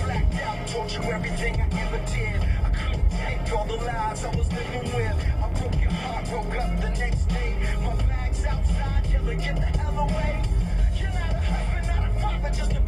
blacked out, told you everything I ever did. I couldn't take all the lies I was living with. I broke your heart, woke up the next day. My bag's outside, yelling, get the hell away. You're not a husband, not a father, just a